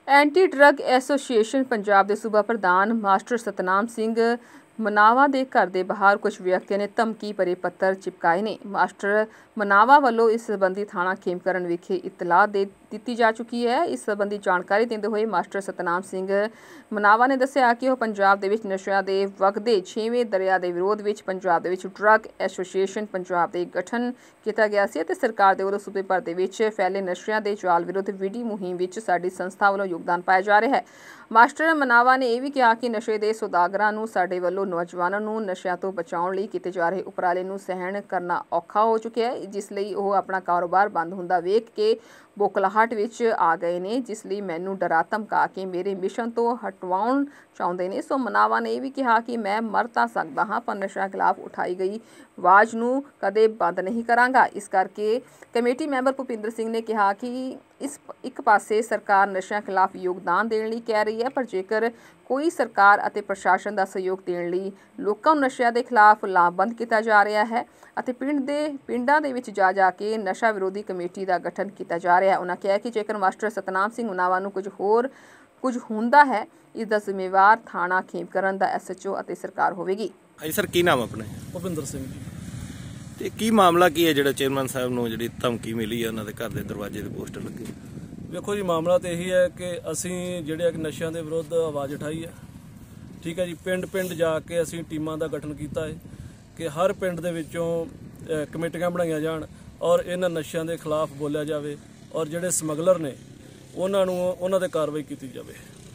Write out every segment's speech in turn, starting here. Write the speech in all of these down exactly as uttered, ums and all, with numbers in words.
Anti drug association Punjab ਦੇ ਸੂਬਾ ਪ੍ਰਧਾਨ ਮਾਸਟਰ ਸਤਨਾਮ ਸਿੰਘ ਮਨਾਵਾ ਦੇ ਘਰ ਦੇ ਬਾਹਰ ਕੁਝ ਵਿਅਕਤੀਆਂ ਨੇ ਧਮਕੀ ਭਰੇ ਪੱਤਰ ਚਿਪਕਾਏ ਨੇ। ਮਾਸਟਰ ਮਨਾਵਾ ਵੱਲੋਂ ਇਸ ਸੰਬੰਧੀ ਥਾਣਾ ਖੇਮਕਰਨ ਵਿਖੇ ਇਤਲਾਹ ਦੇ ਦਿੱਤੀ ਜਾ ਚੁੱਕੀ ਹੈ। ਇਸ ਸੰਬੰਧੀ ਜਾਣਕਾਰੀ ਦਿੰਦੇ ਹੋਏ ਮਾਸਟਰ ਸਤਨਾਮ ਸਿੰਘ ਮਨਾਵਾ ਨੇ ਦੱਸਿਆ ਕਿ ਉਹ ਪੰਜਾਬ ਦੇ ਵਿੱਚ ਨਸ਼ਿਆਂ ਦੇ ਵਗਦੇ ਛੇਵੇਂ ਦਰਿਆ ਦੇ ਵਿਰੋਧ ਵਿੱਚ ਪੰਜਾਬ ਦੇ ਵਿੱਚ ਡਰੱਗ ਐਸੋਸੀਏਸ਼ਨ ਪੰਜਾਬ ਦੇ ਗਠਨ ਕੀਤਾ ਗਿਆ ਸੀ ਅਤੇ ਸਰਕਾਰ ਦੇ ਵੱਲੋਂ ਸੂਬੇ ਭਰ ਦੇ ਵਿੱਚ ਫੈਲੇ ਨਸ਼ਿਆਂ ਦੇ ਜਾਲ ਵਿਰੁੱਧ ਵਿੱਢੀ ਮੁਹਿੰਮ ਵਿੱਚ ਸਾਡੀ ਸੰਸਥਾ ਵੱਲੋਂ ਯੋਗਦਾਨ ਪਾਇਆ ਜਾ ਰਿਹਾ ਹੈ। ਮਾਸਟਰ ਮਨਾਵਾ ਨੇ ਇਹ ਵੀ ਕਿਹਾ ਕਿ ਨਸ਼ੇ ਦੇ ਸੌਦਾਗਰਾਂ ਨੂੰ ਸਾਡੇ ਵੱਲੋਂ ਨੌਜਵਾਨਾਂ ਨੂੰ ਨਸ਼ਿਆਂ ਤੋਂ ਬਚਾਉਣ ਲਈ ਕੀਤੇ ਜਾ ਰਹੇ ਉਪਰਾਲੇ ਨੂੰ ਸਹਿਣ ਕਰਨਾ ਔਖਾ ਹੋ ਚੁੱਕਿਆ ਹੈ, ਜਿਸ ਲਈ ਉਹ ਆਪਣਾ ਕਾਰੋਬਾਰ ਬੰਦ ਹੁੰਦਾ ਵੇਖ ਕੇ ਬੋਖਲਾਹਟ ਵਿੱਚ ਆ ਗਏ ਨੇ, ਜਿਸ ਲਈ ਮੈਨੂੰ ਡਰਾ ਧਮਕਾ ਕੇ ਮੇਰੇ ਮਿਸ਼ਨ ਤੋਂ ਹਟਵਾਉਣ ਚਾਹੁੰਦੇ ਨੇ। ਸੋ ਮਨਾਵਾ ਨੇ ਇਹ ਵੀ ਕਿਹਾ ਕਿ ਮੈਂ ਮਰ ਤਾਂ ਸਕਦਾ ਹਾਂ ਪਰ ਨਸ਼ਿਆਂ ਖਿਲਾਫ ਉਠਾਈ ਗਈ ਆਵਾਜ਼ ਨੂੰ ਕਦੇ ਬੰਦ ਨਹੀਂ ਕਰਾਂਗਾ। ਇਸ ਕਰਕੇ ਕਮੇਟੀ ਮੈਂਬਰ ਭੁਪਿੰਦਰ ਸਿੰਘ ਨੇ ਕਿਹਾ ਕਿ ਇਸ ਇੱਕ ਪਾਸੇ ਸਰਕਾਰ ਨਸ਼ਿਆਂ ਖਿਲਾਫ ਯੋਗਦਾਨ ਦੇਣ ਲਈ ਕਹਿ ਰਹੀ ਹੈ, ਪਰ ਜੇਕਰ ਕੋਈ ਸਰਕਾਰ ਅਤੇ ਪ੍ਰਸ਼ਾਸਨ ਦਾ ਸਹਿਯੋਗ ਦੇਣ ਲਈ ਲੋਕਾਂ ਨੂੰ ਨਸ਼ਿਆਂ ਦੇ ਖਿਲਾਫ ਲਾਮਬੰਦ ਕੀਤਾ ਜਾ ਰਿਹਾ ਹੈ ਅਤੇ ਪਿੰਡ ਦੇ ਪਿੰਡਾਂ ਦੇ ਵਿੱਚ ਜਾ ਜਾ ਕੇ ਨਸ਼ਾ ਵਿਰੋਧੀ ਕਮੇਟੀ ਦਾ ਗਠਨ ਕੀਤਾ ਜਾ ਰਿਹਾ ਹੈ। ਉਹਨਾਂ ਕਿਹਾ ਕਿ ਜੇਕਰ ਮਾਸਟਰ ਸਤਨਾਮ ਸਿੰਘ ਮਨਾਵਾ ਨੂੰ ਕੁਝ ਹੋਰ ਕੁਝ ਹੁੰਦਾ ਹੈ, ਇਸ ਦਾ ਜ਼ਿੰਮੇਵਾਰ ਥਾਣਾ ਖੇਮਕਰਨ ਦਾ ਐਸ ਐਚ ਓ ਅਤੇ ਸਰਕਾਰ ਹੋਵੇਗੀ। ਹਾਂਜੀ ਸਰ, ਕੀ ਨਾਮ ਆਪਣਾ? ਭੁਪਿੰਦਰ ਸਿੰਘ ਜੀ। ਤੇ ਕੀ ਮਾਮਲਾ ਕੀ ਹੈ ਜਿਹੜਾ ਚੇਅਰਮੈਨ ਸਾਹਿਬ ਨੂੰ ਜਿਹੜੀ ਧਮਕੀ ਮਿਲੀ ਹੈ, ਉਹਨਾਂ ਦੇ ਘਰ ਦੇ ਦਰਵਾਜ਼ੇ ਦੇ ਪੋਸਟਰ ਲੱਗੇ? ਵੇਖੋ ਜੀ, ਮਾਮਲਾ ਤਾਂ ਇਹੀ ਹੈ ਕਿ ਅਸੀਂ ਜਿਹੜੇ ਕਿ ਨਸ਼ਿਆਂ ਦੇ ਵਿਰੁੱਧ ਆਵਾਜ਼ ਉਠਾਈ ਹੈ, ਠੀਕ ਹੈ ਜੀ। ਪਿੰਡ ਪਿੰਡ ਜਾ ਕੇ ਅਸੀਂ ਟੀਮਾਂ ਦਾ ਗਠਨ ਕੀਤਾ ਹੈ ਕਿ ਹਰ ਪਿੰਡ ਦੇ ਵਿੱਚੋਂ ਕਮੇਟੀਆਂ ਬਣਾਈਆਂ ਜਾਣ ਔਰ ਇਹਨਾਂ ਨਸ਼ਿਆਂ ਦੇ ਖਿਲਾਫ ਬੋਲਿਆ ਜਾਵੇ ਔਰ ਜਿਹੜੇ ਸਮਗਲਰ ਨੇ ਉਹਨਾਂ ਨੂੰ ਉਹਨਾਂ 'ਤੇ ਕਾਰਵਾਈ ਕੀਤੀ ਜਾਵੇ।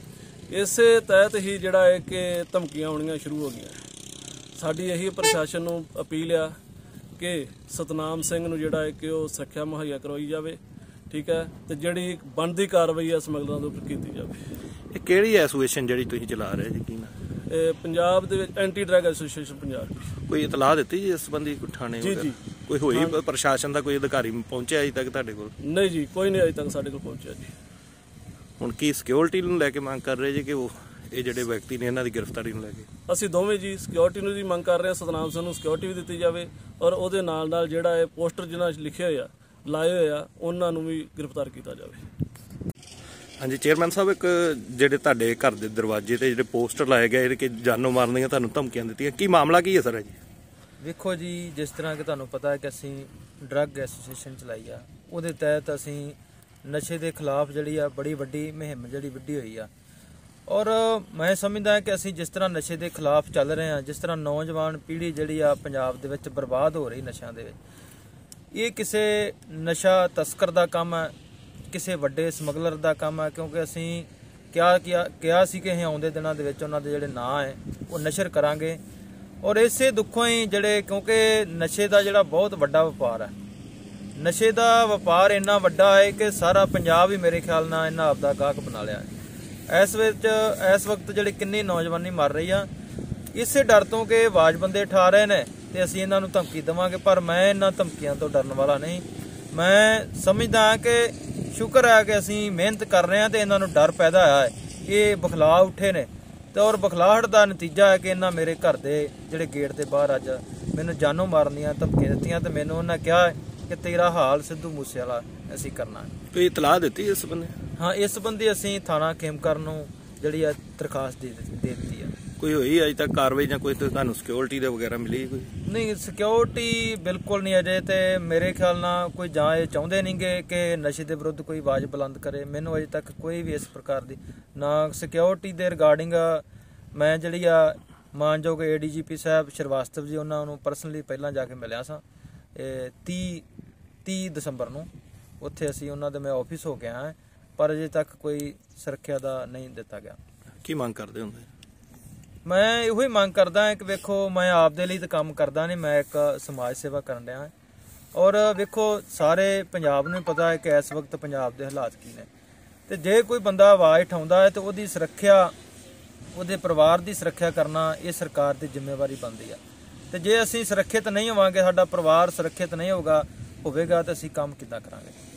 ਇਸੇ ਤਹਿਤ ਹੀ ਜਿਹੜਾ ਹੈ ਕਿ ਧਮਕੀਆਂ ਆਉਣੀਆਂ ਸ਼ੁਰੂ ਹੋ ਗਈਆਂ। ਸਾਡੀ ਇਹੀ ਪ੍ਰਸ਼ਾਸਨ ਨੂੰ ਅਪੀਲ ਆ ਕਿ ਸਤਨਾਮ ਸਿੰਘ ਨੂੰ ਜਿਹੜਾ ਹੈ ਕਿ ਉਹ ਸੁਰੱਖਿਆ ਮੁਹੱਈਆ ਕਰਵਾਈ ਜਾਵੇ, ਠੀਕ ਹੈ, ਤੇ ਜਿਹੜੀ ਬਣਦੀ ਕਾਰਵਾਈ ਆ ਸਮਗਲਰਾਂ ਦੇ ਉੱਪਰ ਕੀਤੀ ਜਾਵੇ। ਇਹ ਕਿਹੜੀ ਐਸੋਸੀਏਸ਼ਨ ਜਿਹੜੀ ਤੁਸੀਂ ਚਲਾ ਰਹੇ ਜੀ? ਕੀ ਨਾ ਇਹ ਪੰਜਾਬ ਦੇ ਵਿੱਚ ਐਂਟੀ ਡਰੱਗ ਐਸੋਸੀਏਸ਼ਨ ਪੰਜਾਬ ਦੀ। ਕੋਈ ਇਤਲਾਹ ਦਿੱਤੀ ਜੀ ਇਸ ਸੰਬੰਧੀ ਕੋਈ ਥਾਣੇ? ਜੀ ਜੀ। ਕੋਈ ਹੋਈ ਪ੍ਰਸ਼ਾਸਨ ਦਾ ਕੋਈ ਅਧਿਕਾਰੀ ਪਹੁੰਚਿਆ ਅਜੇ ਤੱਕ ਤੁਹਾਡੇ ਕੋਲ? ਨਹੀਂ ਜੀ, ਕੋਈ ਨਹੀਂ ਅਜੇ ਤੱਕ ਸਾਡੇ ਕੋਲ ਪਹੁੰਚਿਆ ਜੀ। ਹੁਣ ਕੀ ਸਿਕਿਉਰਿਟੀ ਨੂੰ ਲੈ ਕੇ ਮੰਗ ਕਰ ਰਹੇ ਜੀ ਕਿ ਉਹ ਇਹ ਜਿਹੜੇ ਵਿਅਕਤੀ ਨੇ ਇਹਨਾਂ ਦੀ ਗ੍ਰਿਫਤਾਰੀ ਨੂੰ ਲੈ ਕੇ? ਅਸੀਂ ਦੋਵੇਂ ਜੀ ਸਿਕਿਉਰਿਟੀ ਨੂੰ ਵੀ ਮੰਗ ਕਰ ਰਹੇ ਹਾਂ, ਸਤਨਾਮ ਸਿੰਘ ਨੂੰ ਸਿਕਿਉਰਿਟੀ ਵੀ ਦਿੱਤੀ ਜਾਵੇ ਔਰ ਉਹਦੇ ਨਾਲ ਨਾਲ ਜਿਹੜਾ ਇਹ ਪੋਸਟਰ ਜਿਹਨਾਂ ਲਿਖੇ ਹੋਏ ਆ ਲਾਏ ਹੋਏ ਆ ਉਹਨਾਂ ਨੂੰ ਵੀ ਗ੍ਰਿਫਤਾਰ ਕੀਤਾ ਜਾਵੇ। ਹਾਂਜੀ ਚੇਅਰਮੈਨ ਸਾਹਿਬ, ਇੱਕ ਜਿਹੜੇ ਤੁਹਾਡੇ ਘਰ ਦੇ ਦਰਵਾਜ਼ੇ ਤੇ ਜਿਹੜੇ ਪੋਸਟਰ ਲਾਏ ਗਏ ਜਿਹੜੇ ਕਿ ਜਾਨੋਂ ਮਾਰਨ ਦੀਆਂ ਤੁਹਾਨੂੰ ਧਮਕੀਆਂ ਦਿੱਤੀਆਂ, ਕੀ ਮਾਮਲਾ ਕੀ ਹੈ ਸਰ ਜੀ? ਵੇਖੋ ਜੀ, ਜਿਸ ਤਰ੍ਹਾਂ ਕਿ ਤੁਹਾਨੂੰ ਪਤਾ ਹੈ ਕਿ ਅਸੀਂ ਡਰੱਗ ਐਸੋਸੀਏਸ਼ਨ ਚਲਾਈ ਆ, ਉਹਦੇ ਤਹਿਤ ਅਸੀਂ ਨਸ਼ੇ ਦੇ ਖਿਲਾਫ ਜਿਹੜੀ ਆ ਬੜੀ ਵੱਡੀ ਮੁਹਿੰਮ ਜਿਹੜੀ ਵਿੱਢੀ ਹੋਈ ਆ ਔਰ ਮੈਂ ਸਮਝਦਾ ਕਿ ਅਸੀਂ ਜਿਸ ਤਰ੍ਹਾਂ ਨਸ਼ੇ ਦੇ ਖਿਲਾਫ ਚੱਲ ਰਹੇ ਹਾਂ, ਜਿਸ ਤਰ੍ਹਾਂ ਨੌਜਵਾਨ ਪੀੜ੍ਹੀ ਜਿਹੜੀ ਆ ਪੰਜਾਬ ਦੇ ਵਿੱਚ ਬਰਬਾਦ ਹੋ ਰਹੀ ਨਸ਼ਿਆਂ ਦੇ ਵਿੱਚ, ਇਹ ਕਿਸੇ ਨਸ਼ਾ ਤਸਕਰ ਦਾ ਕੰਮ ਹੈ, ਕਿਸੇ ਵੱਡੇ ਸਮਗਲਰ ਦਾ ਕੰਮ ਹੈ, ਕਿਉਂਕਿ ਅਸੀਂ ਕਿਹਾ ਕਿਹਾ ਕਿਹਾ ਸੀ ਕਿ ਅਸੀਂ ਆਉਂਦੇ ਦਿਨਾਂ ਦੇ ਵਿੱਚ ਉਹਨਾਂ ਦੇ ਜਿਹੜੇ ਨਾਂ ਹੈ ਉਹ ਨਸ਼ਰ ਕਰਾਂਗੇ ਔਰ ਇਸੇ ਦੁੱਖੋਂ ਹੀ ਜਿਹੜੇ, ਕਿਉਂਕਿ ਨਸ਼ੇ ਦਾ ਜਿਹੜਾ ਬਹੁਤ ਵੱਡਾ ਵਪਾਰ ਹੈ, ਨਸ਼ੇ ਦਾ ਵਪਾਰ ਇੰਨਾ ਵੱਡਾ ਹੈ ਕਿ ਸਾਰਾ ਪੰਜਾਬ ਹੀ ਮੇਰੇ ਖਿਆਲ ਨਾਲ ਇਹਨਾਂ ਆਪਦਾ ਗਾਹਕ ਬਣਾ ਲਿਆ ਹੈ। ਇਸ ਵਿੱਚ ਇਸ ਵਕਤ ਜਿਹੜੇ ਕਿੰਨੀ ਨੌਜਵਾਨੀ ਮਰ ਰਹੀ ਆ, ਇਸੇ ਡਰ ਤੋਂ ਕਿ ਆਵਾਜ਼ ਬੰਦੇ ਉਠਾ ਰਹੇ ਨੇ ਤੇ ਅਸੀਂ ਇਹਨਾਂ ਨੂੰ ਧਮਕੀ ਦੇਵਾਂਗੇ, ਪਰ ਮੈਂ ਇਹਨਾਂ ਧਮਕੀਆਂ ਤੋਂ ਡਰਨ ਵਾਲਾ ਨਹੀਂ। ਮੈਂ ਸਮਝਦਾ ਕਿ ਸ਼ੁਕਰ ਹੈ ਕਿ ਅਸੀਂ ਮਿਹਨਤ ਕਰ ਰਹੇ ਹਾਂ ਤੇ ਇਹਨਾਂ ਨੂੰ ਡਰ ਪੈਦਾ ਹੋਇਆ ਹੈ, ਇਹ ਬਖਲਾ ਉੱਠੇ ਨੇ ਤੇ ਔਰ ਬਖਲਾਹਟ ਦਾ ਨਤੀਜਾ ਹੈ ਕਿ ਇਹਨਾਂ ਮੇਰੇ ਘਰ ਦੇ ਜਿਹੜੇ ਗੇਟ ਦੇ ਬਾਹਰ ਅੱਜ ਮੈਨੂੰ ਜਾਨੋਂ ਮਾਰਨ ਦੀਆਂ ਧਮਕੀਆਂ ਦਿੱਤੀਆਂ ਤੇ ਮੈਨੂੰ ਉਹਨਾਂ ਕਿਹਾ ਕਿ ਤੇਰਾ ਹਾਲ ਸਿੱਧੂ ਮੂਸੇ ਵਾਲਾ ਅਸੀਂ ਕਰਨਾ। ਕੋਈ ਇਤਲਾਹ ਦਿੱਤੀ ਇਸ ਸੰਬੰਧੀ? ਹਾਂ, ਇਸ ਸੰਬੰਧੀ ਅਸੀਂ ਥਾਣਾ ਖੇਮਕਰਨ ਨੂੰ ਜਿਹੜੀ ਆ ਦਰਖਾਸਤ ਦੇ ਦਿੱਤੀ ਆ। ਕੋਈ ਹੋਈ ਅਜੇ ਤੱਕ ਕਾਰਵਾਈ ਜਾਂ ਕੋਈ ਤੁਹਾਨੂੰ ਸਿਕਿਉਰਿਟੀ ਦੇ ਵਗੈਰਾ ਮਿਲੀ? ਕੋਈ ਨਹੀਂ, ਸਿਕਿਉਰਿਟੀ ਬਿਲਕੁਲ ਨਹੀਂ ਅਜੇ, ਤੇ ਮੇਰੇ ਖਿਆਲ ਨਾਲ ਕੋਈ ਜਾਂ ਇਹ ਚਾਹੁੰਦੇ ਨਹੀਂਗੇ ਕਿ ਨਸ਼ੇ ਦੇ ਵਿਰੁੱਧ ਕੋਈ ਆਵਾਜ਼ ਬੁਲੰਦ ਕਰੇ। ਮੈਨੂੰ ਅਜੇ ਤੱਕ ਕੋਈ ਵੀ ਇਸ ਪ੍ਰਕਾਰ ਦੀ ਨਾ ਸਿਕਿਉਰਿਟੀ ਦੇ ਰਿਗਾਰਡਿੰਗ ਮੈਂ ਜਿਹੜੀ ਆ ਮਾਨਯੋਗ ਏ ਡੀ ਜੀ ਪੀ ਸਾਹਿਬ ਸ਼੍ਰੀਵਾਸਤਵ ਜੀ, ਉਹਨਾਂ ਨੂੰ ਪਰਸਨਲੀ ਪਹਿਲਾਂ ਜਾ ਕੇ ਮਿਲਿਆ ਸਾਂ ਤੀਹ ਤੀਹ ਦਸੰਬਰ ਨੂੰ, ਉੱਥੇ ਅਸੀਂ ਉਹਨਾਂ ਦੇ ਮੈਂ ਆਫਿਸ ਹੋ ਗਿਆ ਹਾਂ, ਪਰ ਅਜੇ ਤੱਕ ਕੋਈ ਸੁਰੱਖਿਆ ਦਾ ਨਹੀਂ ਦਿੱਤਾ ਗਿਆ। ਕੀ ਮੰਗ ਕਰਦੇ ਹੁੰਦੇ? ਮੈਂ ਇਹੋ ਹੀ ਮੰਗ ਕਰਦਾ ਹਾਂ ਕਿ ਵੇਖੋ, ਮੈਂ ਆਪਦੇ ਲਈ ਤਾਂ ਕੰਮ ਕਰਦਾ ਨਹੀਂ, ਮੈਂ ਇੱਕ ਸਮਾਜ ਸੇਵਾ ਕਰਨ ਰਿਹਾ ਔਰ ਵੇਖੋ ਸਾਰੇ ਪੰਜਾਬ ਨੂੰ ਪਤਾ ਹੈ ਕਿ ਇਸ ਵਕਤ ਪੰਜਾਬ ਦੇ ਹਾਲਾਤ ਕੀ ਨੇ, ਤੇ ਜੇ ਕੋਈ ਬੰਦਾ ਆਵਾਜ਼ ਉਠਾਉਂਦਾ ਹੈ ਤਾਂ ਉਹਦੀ ਸੁਰੱਖਿਆ, ਉਹਦੇ ਪਰਿਵਾਰ ਦੀ ਸੁਰੱਖਿਆ ਕਰਨਾ ਇਹ ਸਰਕਾਰ ਦੀ ਜ਼ਿੰਮੇਵਾਰੀ ਬਣਦੀ ਆ। ਤੇ ਜੇ ਅਸੀਂ ਸੁਰੱਖਿਅਤ ਨਹੀਂ ਹੋਵਾਂਗੇ, ਸਾਡਾ ਪਰਿਵਾਰ ਸੁਰੱਖਿਅਤ ਨਹੀਂ ਹੋਗਾ ਹੋਵੇਗਾ ਤਾਂ ਅਸੀਂ ਕੰਮ ਕਿੱਦਾਂ ਕਰਾਂਗੇ?